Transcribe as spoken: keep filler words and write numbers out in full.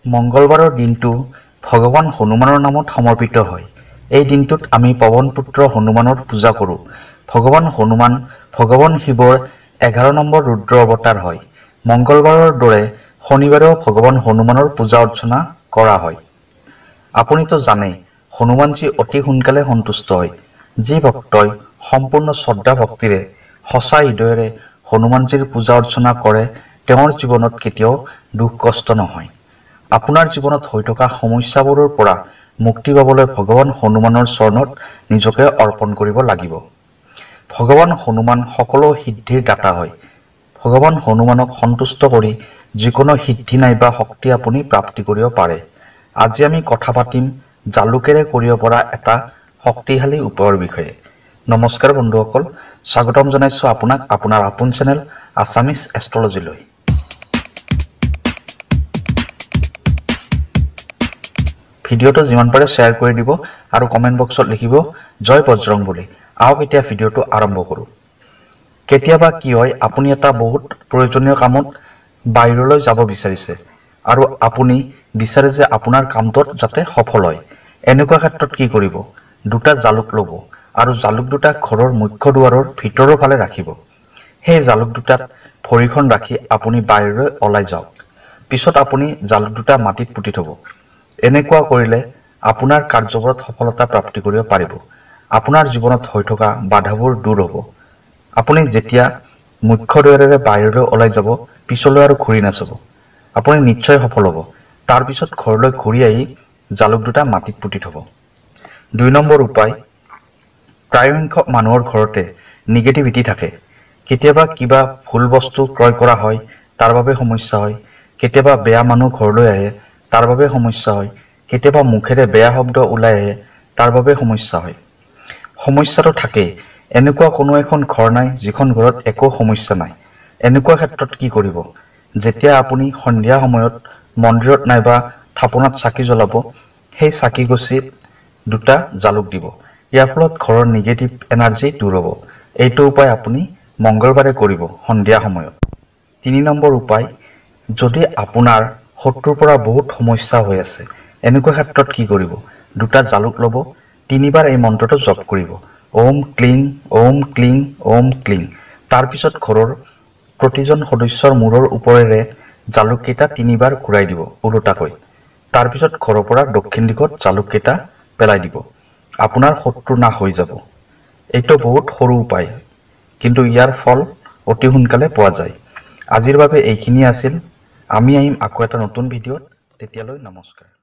মঙ্গলবাৰৰ দিনটো ভগৱান হনুমানৰ নামত সমৰ্পিত হয়। এই দিনটোত আমি পৱন পুত্ৰ হনুমানৰ পূজা কৰোঁ। ভগৱান হনুমান ভগৱান শিৱৰ এঘাৰ নম্বৰ ৰুদ্ৰ অৱতাৰ হয়। মঙ্গলবাৰৰ দৰে শনিবাৰেও ভগৱান হনুমানৰ পূজা অৰ্চনা কৰা হয়। আপুনিতো জানেই হনুমানজী অতি সোনকালে সন্তুষ্ট হয়। যি ভক্তই সম্পূৰ্ণ শ্ৰদ্ধা ভক্তিৰে সঁচা হৃদয়েৰে হনুমানজীৰ পূজা অৰ্চনা কৰে তেওঁৰ জীৱনত কেতিয়াও দুখ কষ্ট নহয়। আপোনাৰ জীৱনত হৈ থকা সমস্যাবোৰৰ পৰা মুক্তি পাবলৈ ভগৱান হনুমানৰ চৰণত নিজকে অৰ্পণ কৰিব লাগিব। ভগৱান হনুমান সকলো সিদ্ধিৰ দাতা হয়। ভগৱান হনুমানক সন্তুষ্ট কৰি যিকোনো সিদ্ধি নাইবা শক্তি আপুনি প্ৰাপ্তি কৰিব পাৰে। আজি আমি কথা পাতিম জালুকেৰে কৰিব পৰা এটা শক্তিশালী উপায়ৰ বিষয়ে। নমস্কাৰ বন্ধুসকল, স্বাগতম জনাইছোঁ আপোনাক আপোনাৰ আপোন চেনেল আছামিজ এষ্ট্ৰলজিলৈ। ভিডিঅ'টো যিমান পাৰে শ্বেয়াৰ কৰি দিব আৰু কমেণ্ট বক্সত লিখিব জয় বজৰং বুলি। আহক এতিয়া ভিডিঅ'টো আৰম্ভ কৰোঁ। কেতিয়াবা কি হয়, আপুনি এটা বহুত প্ৰয়োজনীয় কামত বাহিৰলৈ যাব বিচাৰিছে আৰু আপুনি বিচাৰে যে আপোনাৰ কামটোত যাতে সফল হয়। এনেকুৱা ক্ষেত্ৰত কি কৰিব? দুটা জালুক ল'ব আৰু জালুক দুটা ঘৰৰ মুখ্য দুৱাৰৰ ভিতৰৰ ফালে ৰাখিব। সেই জালুক দুটাত ভৰিখন ৰাখি আপুনি বাহিৰলৈ ওলাই যাওক। পিছত আপুনি জালুক দুটা মাটিত পুতি থ'ব। এনেকুৱা কৰিলে আপোনাৰ কাৰ্যবোৰত সফলতা প্ৰাপ্তি কৰিব পাৰিব। আপোনাৰ জীৱনত হৈ থকা বাধাবোৰ দূৰ হ'ব। আপুনি যেতিয়া মুখ্য দুৱাৰেৰে বাহিৰলৈ ওলাই যাব, পিছলৈ আৰু ঘূৰি নাচাব। আপুনি নিশ্চয় সফল হ'ব। তাৰপিছত ঘৰলৈ ঘূৰি আহি জালুক দুটা মাটিত পুতি থ'ব। দুই নম্বৰ উপায়, প্ৰায়সংখ্যক মানুহৰ ঘৰতে নিগেটিভিটি থাকে। কেতিয়াবা কিবা ভুল বস্তু ক্ৰয় কৰা হয়, তাৰ বাবে সমস্যা হয়। কেতিয়াবা বেয়া মানুহ ঘৰলৈ আহে, তাৰ বাবে সমস্যা হয়। কেতিয়াবা মুখেৰে বেয়া শব্দ ওলাই আহে, তাৰ বাবে সমস্যা হয়। সমস্যাটো থাকেই। এনেকুৱা কোনো এখন ঘৰ নাই যিখন ঘৰত একো সমস্যা নাই। এনেকুৱা ক্ষেত্ৰত কি কৰিব? যেতিয়া আপুনি সন্ধিয়া সময়ত মন্দিৰত নাইবা থাপনাত চাকি জ্বলাব, সেই চাকি গছিত দুটা জালুক দিব। ইয়াৰ ফলত ঘৰৰ নিগেটিভ এনাৰ্জি দূৰ হ'ব। এইটো উপায় আপুনি মঙ্গলবাৰে কৰিব সন্ধিয়া সময়ত। তিনি নম্বৰ উপায়, যদি আপোনাৰ শত্ৰুৰ পৰা বহুত সমস্যা হৈ আছে, এনেকুৱা ক্ষেত্ৰত কি কৰিব? দুটা জালুক ল'ব, তিনিবাৰ এই মন্ত্ৰটো জপ কৰিব, ওম ক্লিং ওম ক্লিং ওম ক্লিং। তাৰপিছত ঘৰৰ প্ৰতিজন সদস্যৰ মূৰৰ ওপৰেৰে জালুককেইটা তিনিবাৰ ঘূৰাই দিব ওলোটাকৈ। তাৰপিছত ঘৰৰ পৰা দক্ষিণ দিশত জালুককেইটা পেলাই দিব। আপোনাৰ শত্ৰু নাশ হৈ যাব। এইটো বহুত সৰু উপায়, কিন্তু ইয়াৰ ফল অতি সোনকালে পোৱা যায়। আজিৰ বাবে এইখিনি আছিল। আমি আহিম আকৌ এটা নতুন ভিডিঅ'ত। তেতিয়ালৈ নমস্কাৰ।